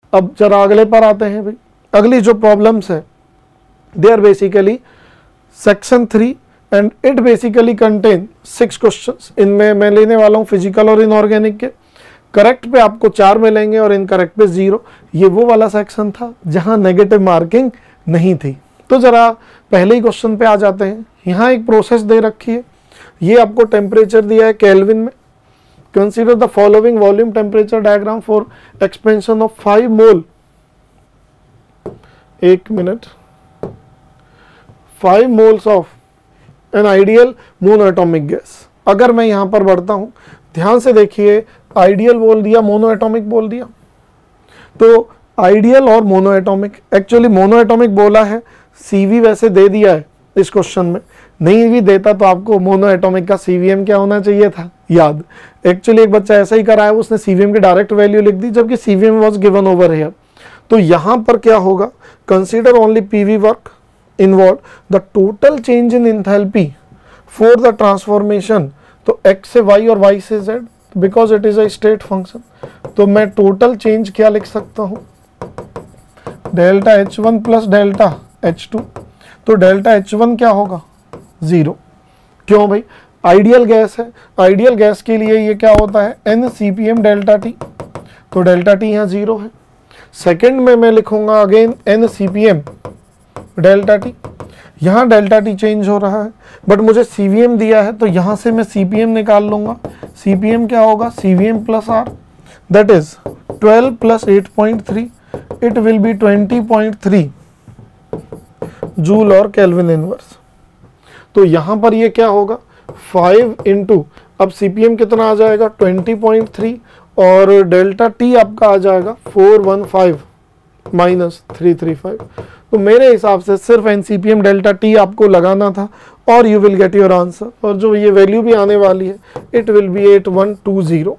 अब जरा अगले पर आते हैं भाई। अगली जो प्रॉब्लम्स है they are basically section 3 and it basically contain 6 questions. इनमें मैं लेने वाला हूँ फिजिकल और इनऑर्गेनिक के। करेक्ट पे आपको 4 मिलेंगे और इनकरेक्ट पे 0। ये वो वाला सेक्शन था जहां नेगेटिव मार्किंग नहीं थी। तो जरा पहले ही क्वेश्चन पे आ जाते हैं। यहाँ एक प्रोसेस दे रखी है, ये आपको टेम्परेचर दिया है केल्विन में। Consider the following volume temperature diagram for expansion of 5 mole, 1 minute, 5 moles of an ideal mono atomic gas. अगर मैं यहां पर बढ़ता हूं, ध्यान से देखिए, आइडियल बोल दिया, मोनो एटॉमिक बोल दिया। तो आइडियल और mono atomic, actually mono atomic बोला है, सीवी वैसे दे दिया है इस क्वेश्चन में। नहीं भी देता तो आपको मोनो एटॉमिक का सीवीएम क्या होना चाहिए था याद। एक्चुअली एक बच्चा ऐसा ही कराया, उसने सीवीएम की डायरेक्ट वैल्यू लिख दी जबकि CVM was given over here. तो यहां पर क्या होगा, consider only PV work involve, the total change in enthalpy for the transformation. तो x से y और y से z, because it is a state function. तो मैं टोटल चेंज क्या लिख सकता हूं, delta H1 plus delta H2। तो डेल्टा H1 क्या होगा, 0। क्यों भाई, आइडियल गैस है। आइडियल गैस के लिए ये क्या होता है, n CPM डेल्टा T। तो डेल्टा T यहाँ 0 है। सेकंड में मैं लिखूंगा again n CPM delta T। यहाँ डेल्टा T चेंज हो रहा है, बट मुझे CVM दिया है तो यहाँ से मैं CPM निकाल लूंगा। CPM क्या होगा, CVM plus R, that is 12 plus 8.3, it will be 20.3 joule और केल्विन इनवर्स। तो यहाँ पर ये क्या होगा, 5 इंटू, अब CPM कितना आ जाएगा 20.3 और डेल्टा T आपका आ जाएगा 415 माइनस 335। तो मेरे हिसाब से सिर्फ NCPM डेल्टा T आपको लगाना था और you will get your answer. और जो ये वैल्यू भी आने वाली है, it will be 8120।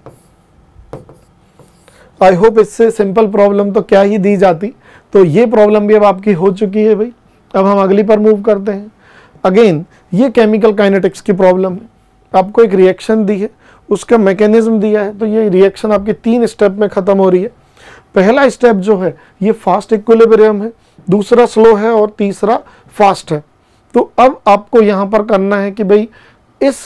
I hope इससे सिंपल प्रॉब्लम तो क्या ही दी जाती। तो ये प्रॉब्लम भी अब आपकी हो चुकी है भाई। अब हम अगली पर मूव करते हैं। अगेन ये केमिकल काइनेटिक्स की प्रॉब्लम है। आपको एक रिएक्शन दी है, उसका मैकेनिज्म दिया है। तो ये रिएक्शन आपकी 3 स्टेप में खत्म हो रही है। पहला स्टेप जो है ये फास्ट इक्विलिब्रियम है, दूसरा स्लो है और तीसरा फास्ट है। तो अब आपको यहां पर करना है कि भाई इस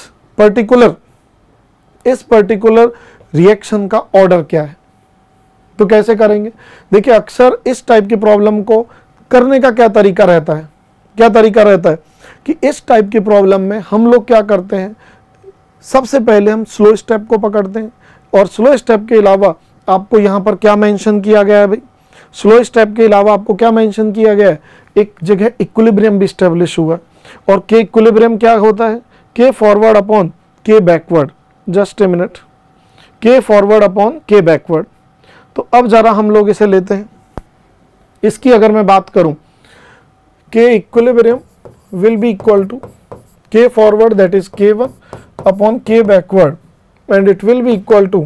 पर्टिकुलर रिएक्शन का ऑर्डर क्या है। तो कैसे करेंगे, देखिए अक्सर इस टाइप की प्रॉब्लम को करने का क्या तरीका रहता है, कि इस टाइप की प्रॉब्लम में हम लोग क्या करते हैं, सबसे पहले हम स्लो स्टेप को पकड़ते हैं। और स्लो स्टेप के अलावा आपको यहाँ पर क्या मेंशन किया गया है भाई, स्लो स्टेप के अलावा आपको क्या मेंशन किया गया है, एक जगह इक्विलिब्रियम भी स्टेब्लिश हुआ। और के इक्विलिब्रियम क्या होता है, K forward upon K backward. Just a minute, K forward upon K backward. तो अब जरा हम लोग इसे लेते हैं। इसकी अगर मैं बात करूं, K equilibrium will be equal to K forward that is K1 upon K backward and it will be equal to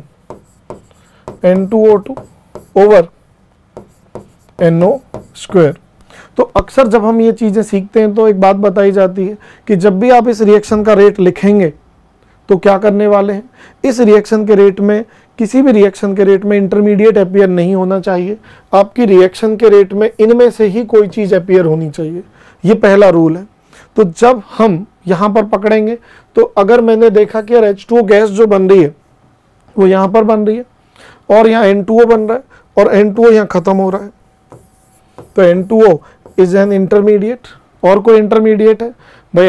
N2O2 over NO square. तो अक्सर जब हम ये चीज़ें सीखते हैं तो एक बात बताई जाती है कि जब भी आप इस रिएक्शन का रेट लिखेंगे तो क्या करने वाले हैं, इस रिएक्शन के रेट में, किसी भी रिएक्शन के रेट में इंटरमीडिएट अपीयर नहीं होना चाहिए। आपकी रिएक्शन के रेट में इनमें से ही कोई चीज़ अपीयर होनी चाहिए। ये पहला रूल है। तो जब हम यहाँ पर पकड़ेंगे तो अगर मैंने देखा कि यार H2O गैस जो बन रही है वो यहाँ पर बन रही है और यहाँ N2O बन रहा है और N2O यहाँ ख़त्म हो रहा है, तो N2O इज एन इंटरमीडिएट। और कोई इंटरमीडिएट है भाई,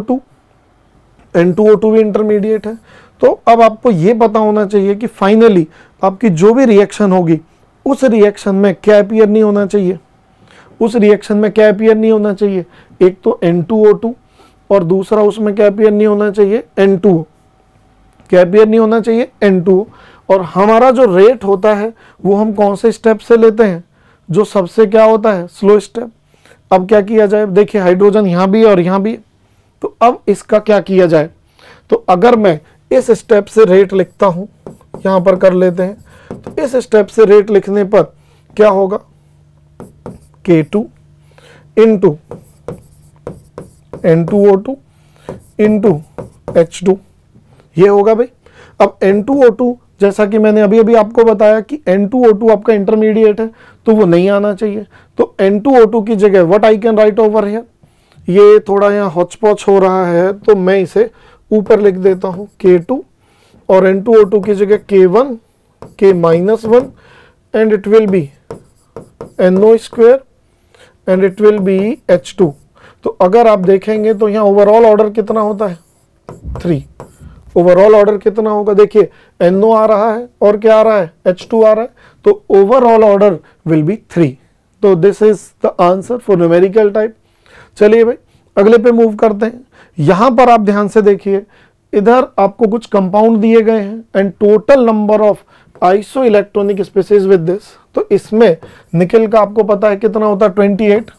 N2O2 भी इंटरमीडिएट है। तो अब आपको ये पता होना चाहिए कि फाइनली आपकी जो भी रिएक्शन होगी उस रिएक्शन में क्या अपीयर नहीं होना चाहिए, एक तो N2O2 और दूसरा उसमें क्या अपीयर नहीं होना चाहिए, N2O। क्या अपीयर नहीं होना चाहिए, N2O। और हमारा जो रेट होता है वो हम कौन से स्टेप से लेते हैं, जो सबसे क्या होता है, स्लो स्टेप। अब क्या किया जाए, देखिए हाइड्रोजन यहाँ भी है और यहाँ भी है, तो अब इसका क्या किया जाए। तो अगर मैं इस स्टेप से रेट लिखता हूँ, यहाँ पर कर लेते हैं, तो इस स्टेप से रेट लिखने पर क्या होगा, K2 into N2O2 into H2, ये होगा भाई। अब N2O2 जैसा कि मैंने अभी अभी आपको बताया कि N2O2 आपका इंटरमीडिएट है तो वो नहीं आना चाहिए। तो N2O2 की जगह what I can write over here, ये थोड़ा यहाँ हॉचपॉच हो रहा है तो मैं इसे ऊपर लिख देता हूँ K2 और N2O2 की जगह K1 K-1 and it will be NO square and it will be H2। तो अगर आप देखेंगे तो यहाँ ओवरऑल ऑर्डर कितना होता है 3। ओवरऑल ऑर्डर कितना होगा, देखिए NO आ रहा है और क्या आ रहा है H2 आ रहा है, तो ओवरऑल ऑर्डर विल बी 3। तो this is the answer for numerical type. चलिए भाई अगले पे मूव करते हैं। यहां पर आप ध्यान से देखिए, इधर आपको कुछ कंपाउंड दिए गए हैं and total number of iso electronic species with this. तो इसमें निकेल का आपको पता है कितना होता है 28,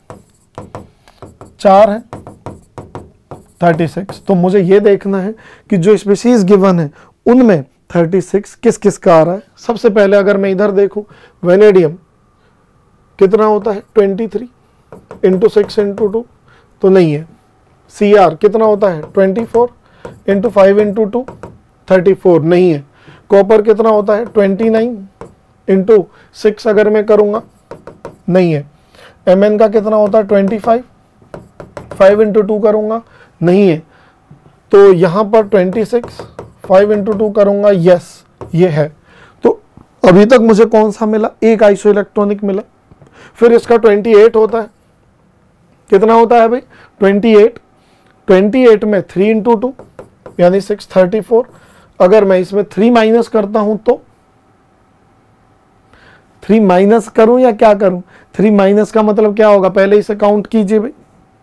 4 है 36। तो मुझे ये देखना है कि जो स्पीसीज गिवन है उनमें 36 किस किस का आ रहा है। सबसे पहले अगर मैं इधर देखूं वेनेडियम कितना होता है 23 इंटू 6 इंटू 2 तो नहीं है। Cr कितना होता है 24 इंटू 5 इंटू 2 34 नहीं है। कॉपर कितना होता है 29 इंटू 6 अगर मैं करूंगा नहीं है। Mn का कितना होता है 25 5 इंटू 2 करूंगा नहीं है। तो यहाँ पर 26 5 इंटू 2 करूंगा यस ये है। तो अभी तक मुझे कौन सा मिला, एक आइसो इलेक्ट्रॉनिक मिला। फिर इसका 28 होता है, कितना होता है भाई 28 में 3 इंटू 2 यानी 6 34। अगर मैं इसमें 3 माइनस करता हूं तो 3 माइनस करूं या क्या करूं, 3 माइनस का मतलब क्या होगा, पहले इसे काउंट कीजिए भाई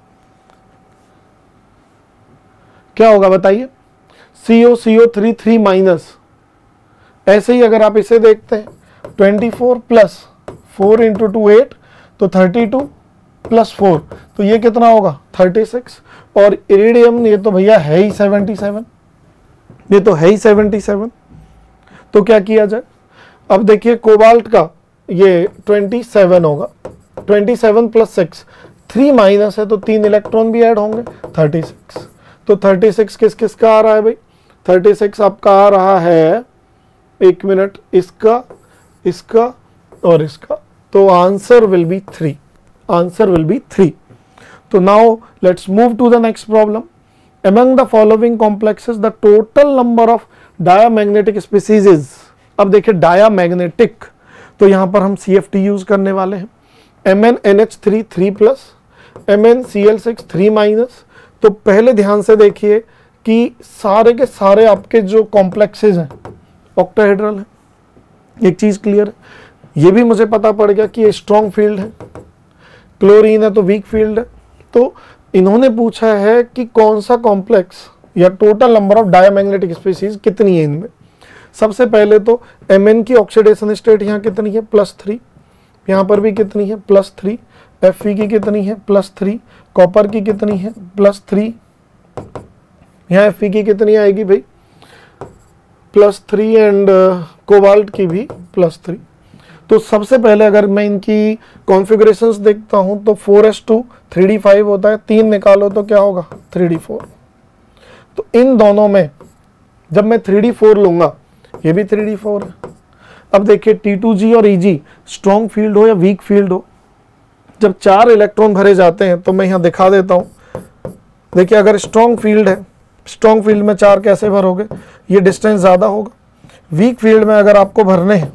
क्या होगा बताइए। CO3 3 माइनस, ऐसे ही अगर आप इसे देखते हैं 24 प्लस 4 इंटू 2 8 तो 32 प्लस 4 तो ये कितना होगा 36। और इरिडियम ये तो भैया है ही 77, ये तो है ही 77। तो क्या किया जाए, अब देखिए कोबाल्ट का ये 27 होगा, 27 प्लस 6 3 माइनस है तो 3 इलेक्ट्रॉन भी ऐड होंगे 36। तो 36 किस किस का आ रहा है भाई, 36 आपका आ रहा है, एक मिनट, इसका इसका और इसका। तो answer will be 3, answer will be 3। तो now let's move to the next problem. Among the following complexes the total number of diamagnetic species is। अब देखिए डायामैग्नेटिक, तो यहां पर हम CFT यूज करने वाले हैं। MnNH3 3 plus, MnCl6 3 minus. तो पहले ध्यान से देखिए कि सारे के सारे आपके जो कॉम्प्लेक्सेस हैं ऑक्टाहेड्रल है। एक चीज क्लियर है, ये भी मुझे पता पड़ गया कि ये स्ट्रॉन्ग फील्ड है, क्लोरीन है तो वीक फील्ड है। तो इन्होंने पूछा है कि कौन सा कॉम्प्लेक्स या total number of diamagnetic species कितनी है इनमें। सबसे पहले तो Mn की ऑक्सीडेशन स्टेट यहाँ कितनी है +3, यहाँ पर भी कितनी है +3, Fe की कितनी है +3, कॉपर की कितनी है +3, यहाँ Fe की कितनी आएगी भाई +3 एंड कोबाल्ट की भी +3। तो सबसे पहले अगर मैं इनकी कॉन्फ़िगरेशंस देखता हूं तो 4s2 3d5 होता है, 3 निकालो तो क्या होगा 3d4। तो इन दोनों में जब मैं 3d4 लूंगा ये भी 3d4 है। अब देखिए T2G और EG स्ट्रॉन्ग फील्ड हो या वीक फील्ड हो, जब 4 इलेक्ट्रॉन भरे जाते हैं तो मैं यहाँ दिखा देता हूँ। देखिए अगर स्ट्रॉन्ग फील्ड है, स्ट्रॉन्ग फील्ड में 4 कैसे भरोगे, ये डिस्टेंस ज़्यादा होगा। वीक फील्ड में अगर आपको भरने हैं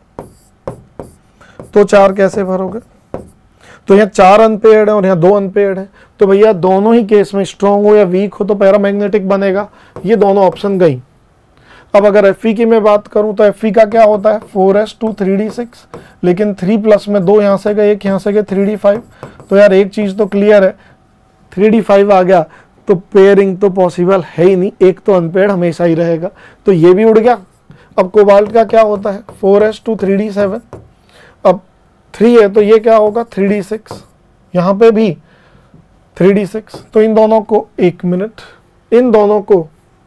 तो 4 कैसे भरोगे, तो यहाँ 4 अनपेयर्ड है और यहाँ 2 अनपेयर्ड है। तो भैया दोनों ही केस में स्ट्रॉन्ग हो या वीक हो तो पैरामैग्नेटिक बनेगा, ये दोनों ऑप्शन गई। अब अगर Fe की मैं बात करूं तो Fe का क्या होता है 4s2 3d6, लेकिन 3 प्लस में 2 यहाँ से गए, एक यहाँ से गए 3d5। तो यार एक चीज़ तो क्लियर है, 3d5 आ गया तो पेयरिंग तो पॉसिबल है ही नहीं, एक तो अनपेयर्ड हमेशा ही रहेगा, तो ये भी उड़ गया। अब कोबाल्ट का क्या होता है 4s2 3d7, अब 3 है तो ये क्या होगा 3d6, यहाँ पे भी 3d6। तो इन दोनों को, एक मिनट, इन दोनों को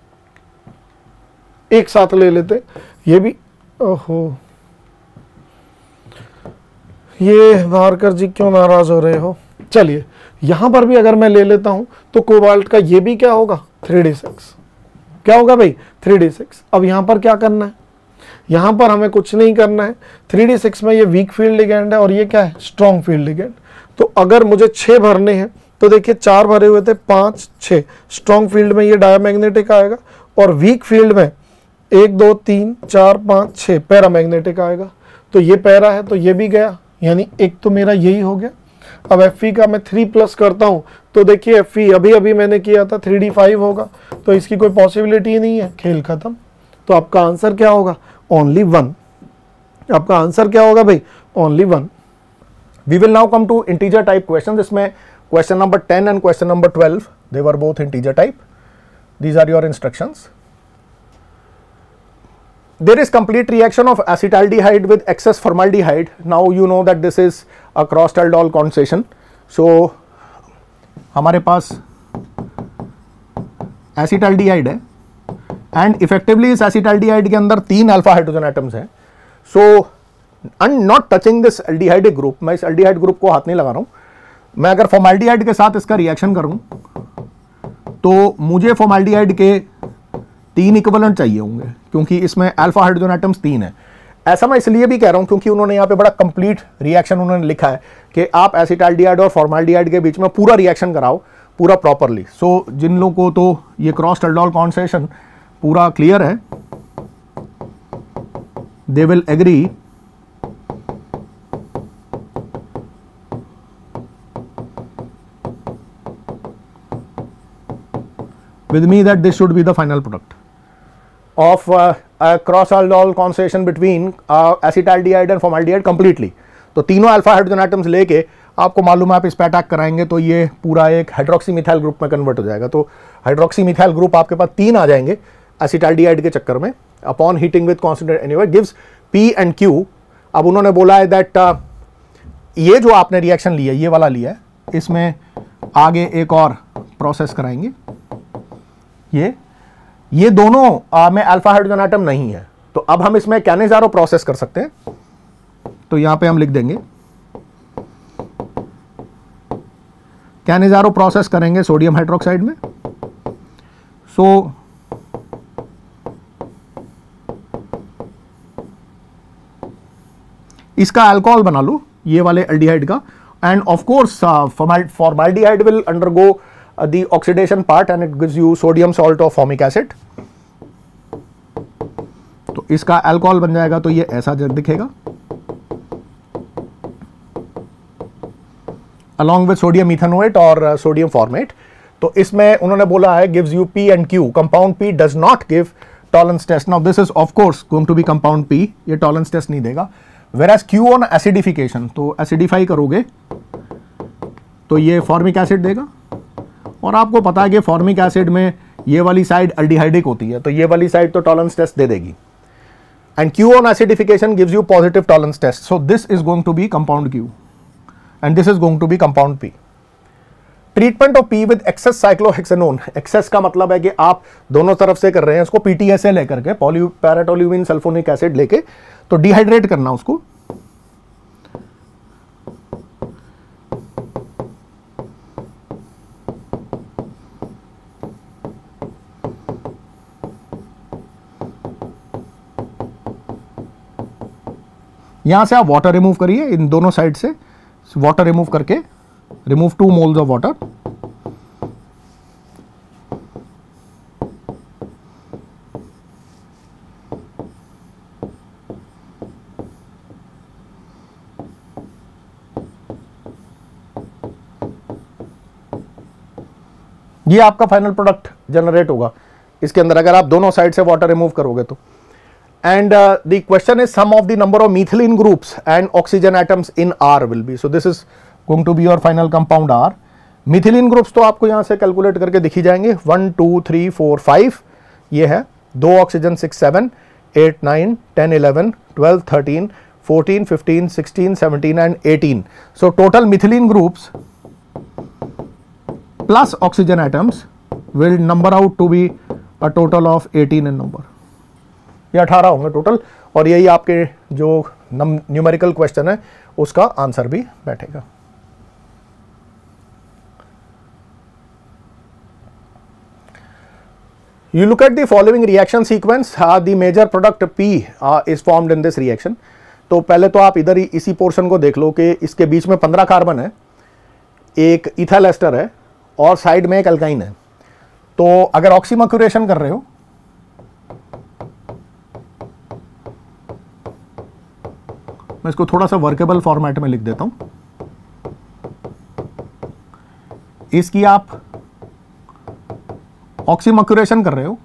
एक साथ ले लेते, ये भी, ओहो ये भारकर जी क्यों नाराज हो रहे हो। चलिए यहां पर भी अगर मैं ले लेता हूं तो कोबाल्ट का ये भी क्या होगा 3d6, क्या होगा भाई 3d6। अब यहां पर क्या करना है, यहाँ पर हमें कुछ नहीं करना है। 3D6 में ये वीक फील्ड लिगेंड है और ये क्या है, स्ट्रॉन्ग फील्ड लिगेंड। तो अगर मुझे 6 भरने हैं तो देखिए 4 भरे हुए थे, 5 6, स्ट्रॉन्ग फील्ड में ये डायमैग्नेटिक आएगा और वीक फील्ड में 1 2 3 4 5 6 पैरामैग्नेटिक आएगा। तो ये पैरा है तो ये भी गया, यानी एक तो मेरा यही हो गया। अब Fe का मैं 3 प्लस करता हूं तो देखिए Fe अभी अभी मैंने किया था 3D5 होगा, तो इसकी कोई पॉसिबिलिटी नहीं है, खेल खत्म। तो आपका आंसर क्या होगा, ओनली 1। आपका आंसर क्या होगा भाई, only 1। We will now come to integer type questions. इसमें question number 10 and question number 12, they were both integer type. These are your instructions. There is complete reaction of acetaldehyde with excess formaldehyde. Now you know that this is a crossed aldol condensation. So हमारे पास acetaldehyde है and effectively इस acetaldehyde के अंदर 3 alpha hydrogen atoms हैं. So I'm not touching this aldehyde group. मैं इस aldehyde group को हाथ नहीं लगा रहा हूं. मैं अगर फॉर्माल्डिहाइड के साथ इसका रिएक्शन करूं तो मुझे फॉर्माल्डिहाइड के 3 इक्विवेलेंट चाहिए होंगे, क्योंकि इसमें अल्फा हाइड्रोजन एटम्स 3 है. ऐसा मैं इसलिए भी कह रहा हूं क्योंकि उन्होंने यहां पे बड़ा कंप्लीट रिएक्शन उन्होंने लिखा है कि आप एसिटाल्डिहाइड और फॉर्माल्डिहाइड के बीच में पूरा रिएक्शन कराओ, पूरा प्रॉपरली. सो जिन लोगों को तो ये क्रॉस्ड aldol कॉन्सेशन पूरा क्लियर है, they will agree with me that this should be the final product of a cross aldol concentration between acetaldehyde and formaldehyde completely. तो तीनों अल्फा हाइड्रोजन एटम्स लेके आपको मालूम है आप इस पे अटैक कराएंगे तो ये पूरा एक हाइड्रोक्सी मिथाइल ग्रुप में कन्वर्ट हो जाएगा. तो हाइड्रोक्सी मिथाइल ग्रुप आपके पास 3 आ जाएंगे एसिटाल्डिहाइड के चक्कर में. Upon heating with concentrate anyway gives P and Q. अब उन्होंने बोला है दैट ये जो आपने रिएक्शन लिया, ये वाला लिया है, इसमें आगे एक और प्रोसेस कराएंगे. ये दोनों में अल्फा हाइड्रोजन एटम नहीं है, तो अब हम इसमें कैनेजारो प्रोसेस कर सकते हैं. तो यहां पे हम लिख देंगे कैनेजारो प्रोसेस करेंगे सोडियम हाइड्रोक्साइड में. सो इसका अल्कोहल बना लो, ये वाले एल्डिहाइड का, and of course formaldehyde will undergo the oxidation part and it gives you sodium salt of formic acid. तो इसका अल्कोहल बन जाएगा, तो ये ऐसा दिखेगा along with sodium ethanoate और sodium formate. तो इसमें उन्होंने बोला है gives you P and Q. Compound P does not give tolerance test. Now this is of course going to be compound P. ये tolerance test नहीं देगा. Whereas Q on acidification, तो acidify करोगे तो ये formic acid देगा. और आपको पता है कि फॉर्मिक एसिड में ये वाली साइड अल्डिहाइडिक होती है, तो ये वाली साइड तो टॉलरेंस टेस्ट दे देगी. And Q on acidification gives you positive Tollens test. So this is going to be compound Q and this is going to be compound P. Treatment of P with excess cyclohexanone. Excess का मतलब है कि आप दोनों तरफ से कर रहे हैं, उसको PTSA लेकर के, पैराटोल्यूमिन सल्फोनिक एसिड लेके, तो डिहाइड्रेट करना उसको. यहां से आप वाटर रिमूव करिए, इन दोनों साइड से वाटर रिमूव करके, रिमूव 2 moles ऑफ वाटर. ये आपका फाइनल प्रोडक्ट जनरेट होगा इसके अंदर, अगर आप दोनों साइड से वाटर रिमूव करोगे तो. And the question is sum of the number of methylene groups and oxygen atoms in R will be. So this is going to be your final compound R. Methylene groups तो आपको यहाँ से calculate करके दिखी जाएंगे. 1 2 3 4 5 ये है, 2 oxygen 6 7 8 9 10 11 12 13 14 15 16 17 and 18. So total methylene groups plus oxygen atoms will number out to be a total of 18 in number. ये 18 होंगे टोटल, और यही आपके जो न्यूमेरिकल क्वेश्चन है उसका आंसर भी बैठेगा. You look at the following reaction sequence. The major product P is formed in this reaction. तो पहले तो आप इधर ही इसी पोर्शन को देख लो कि इसके बीच में 15 कार्बन है, एक इथाइल एस्टर है और साइड में एक अल्काइन है। तो अगर ऑक्सीमर्क्यूरेशन कर रहे हो, मैं इसको थोड़ा सा वर्केबल फॉर्मेट में लिख देता हूं। इसकी आप ऑक्सीमर्क्यूरेशन कर रहे हो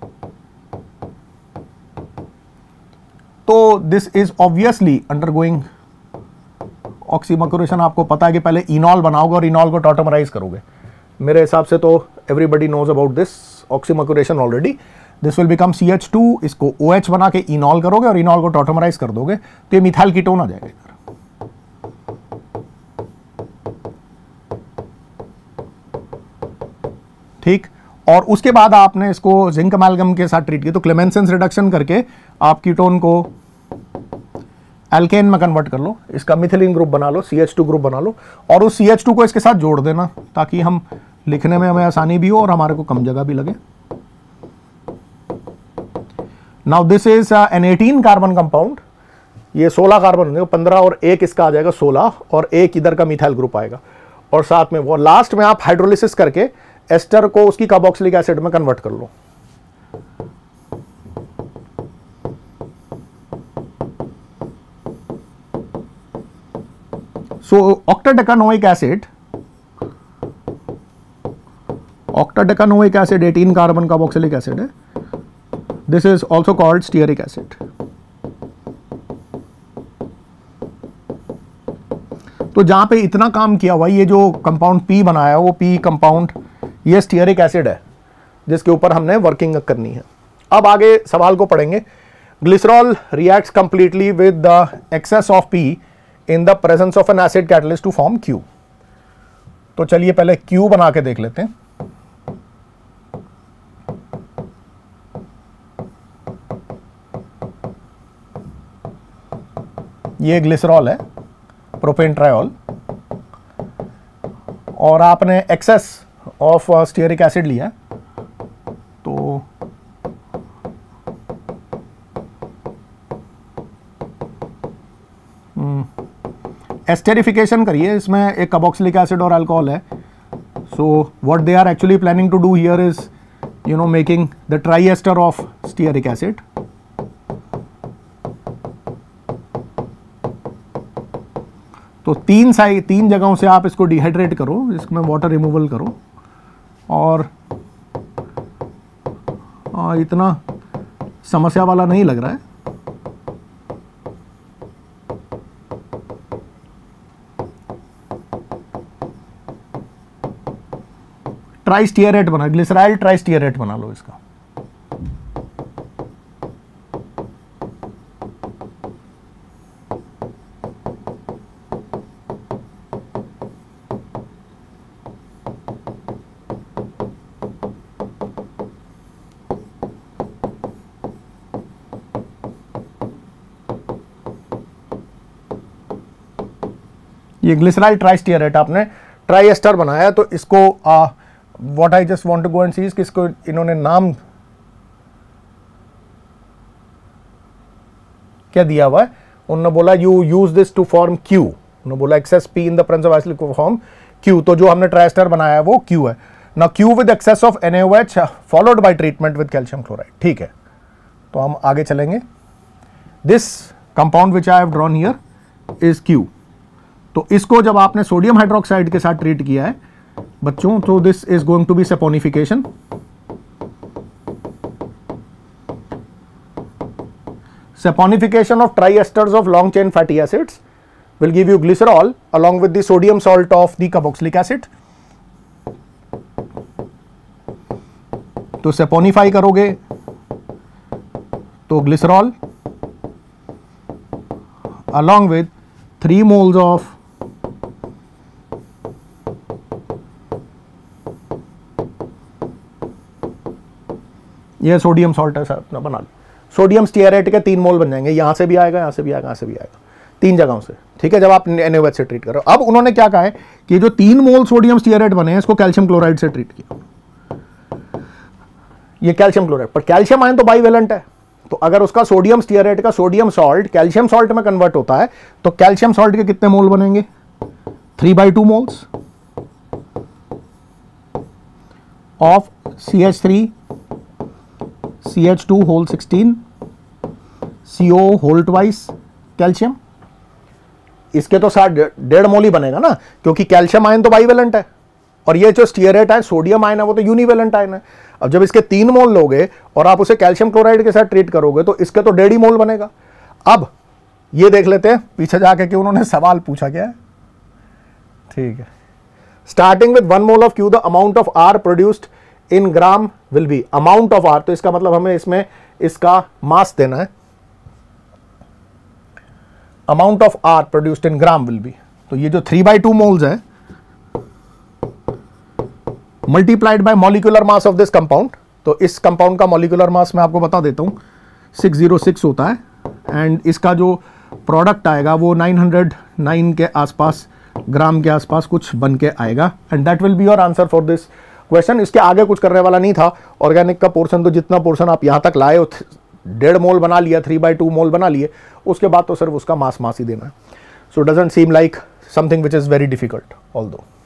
तो this is obviously undergoing oxymercuration. आपको पता है कि पहले इनॉल बनाओगे और इनॉल को टॉटमराइज करोगे। मेरे हिसाब से तो everybody knows about this oxymercuration already. This will become CH2, इसको OH बना के इनॉल करोगे और इनॉल को टॉटमराइज कर दोगे तो ये मिथाइल कीटोन आ जाएगा इधर। ठीक, और उसके बाद आपने इसको जिंक अमेल्गम के साथ ट्रीट किया तो क्लेमेंसेंस रिडक्शन करके आप कीटोन को एल्केन में कन्वर्ट कर लो, इसका मिथिलीन ग्रुप बना लो, CH2 ग्रुप बना लो और उस CH2 को इसके साथ जोड़ देना ताकि हम लिखने में हमें आसानी भी हो और हमारे को कम जगह भी लगे। Now this is an 18 carbon compound. ये 16 कार्बन होंगे, 15 और एक इसका आ जाएगा 16 और एक इधर का मिथाइल ग्रुप आएगा और साथ में वो लास्ट में आप हाइड्रोलिसिस करके एस्टर को उसकी कार्बोक्सिलिक एसिड में कन्वर्ट कर लो। So octadecanoic acid 18 carbon carboxylic acid है। This is also called stearic acid. तो जहां पे इतना काम किया हुआ, ये जो कंपाउंड P बनाया वो P कंपाउंड ये स्टीयरिक एसिड है जिसके ऊपर हमने वर्किंग करनी है। अब आगे सवाल को पढ़ेंगे। Glycerol reacts completely with the excess of P in the presence of an acid catalyst to form Q। तो चलिए पहले Q बना के देख लेते हैं। ये ग्लिसरॉल है, प्रोपेन ट्रायोल, और आपने एक्सेस ऑफ स्टीयरिक एसिड लिया है। तो एस्टेरिफिकेशन करिए, इसमें एक कार्बोक्सिलिक एसिड और अल्कोहल है। So what they are actually planning to do here is making the triester of stearic acid. तो तीन जगहों से आप इसको डिहाइड्रेट करो, इसमें वाटर रिमूवल करो और इतना समस्या वाला नहीं लग रहा है। ट्राइस्टीयरेट बना, ग्लिसराइल ट्राइस्टीयरेट बना लो इसका। ये ग्लिसराइल ट्राइस्टीयरेट आपने ट्राइएस्टर बनाया, तो इसको what I just want to go and see, किसको इन्होंने नाम क्या दिया हुआ है? उन्होंने बोला you use this to form Q। उन्होंने बोला excess P in the presence of acid to form Q। तो जो हमने ट्राइएस्टर बनाया है वो Q है ना। Q with excess of NaOH followed by treatment with calcium chloride. ठीक है, तो हम आगे चलेंगे। This compound which I have drawn here is Q। तो इसको जब आपने सोडियम हाइड्रोक्साइड के साथ ट्रीट किया है बच्चों, तो this is going to be saponification. Saponification of triesters of long chain fatty acids will give you glycerol along with the sodium salt of the carboxylic acid. तो सैपोनिफाई करोगे तो glycerol along with 3 moles of ये sodium salt है अपना, बना लो। Sodium stearate के 3 मोल बन जाएंगे, यहां से भी आएगा, यहां से भी आएगा, यहां से भी आएगा, 3 जगहों से। ठीक है, जब आप NaOH से ट्रीट करो। अब उन्होंने क्या कहा है कि जो 3 मोल सोडियम स्टीयरेट बने हैं इसको कैल्शियम क्लोराइड से ट्रीट किया। ये कैल्शियम क्लोराइड, पर कैल्शियम आयन तो बाइवेलेंट है, तो अगर उसका सोडियम स्टीयरेट का सोडियम सॉल्ट कैल्शियम सॉल्ट में कन्वर्ट होता है तो कैल्शियम सॉल्ट के कितने मोल बनेंगे? 3/2 moles of CH3 CH2 whole 16 CO whole twice calcium. इसके तो 1.5 मोल ही बनेगा ना, क्योंकि कैल्शियम आयन तो बाइवेलेंट है और ये जो स्टीयरेट है सोडियम आयन है वो तो यूनिवेलेंट आयन है। अब जब इसके 3 मोल लोगे और आप उसे कैल्शियम क्लोराइड के साथ ट्रीट करोगे तो इसके तो 1.5 मोल बनेगा। अब ये देख लेते हैं पीछे जाके कि उन्होंने सवाल पूछा क्या है। ठीक है, starting with 1 mole of Q the amount of R produced in gram will be, amount of R, तो इसका मतलब हमें इसमें इसका मास देना है, amount of R produced in gram will be, तो ये जो 3/2 मोल्स है multiplied by molecular mass of this compound, तो इस कंपाउंड का मॉलिक्यूलर मास मैं आपको बता देता हूं 606 होता है, एंड इसका जो प्रोडक्ट आएगा वो 909 के आसपास ग्राम के आसपास कुछ बन के आएगा, and that will be your answer for this question. इसके आगे कुछ करने वाला नहीं था, ऑर्गेनिक का पोर्शन तो जितना पोर्शन आप यहां तक लाए हो 1.5 मोल बना लिया, 3/2 मोल बना लिए, उसके बाद तो सिर्फ उसका मास ही देना है। So doesn't seem like something which is very difficult although.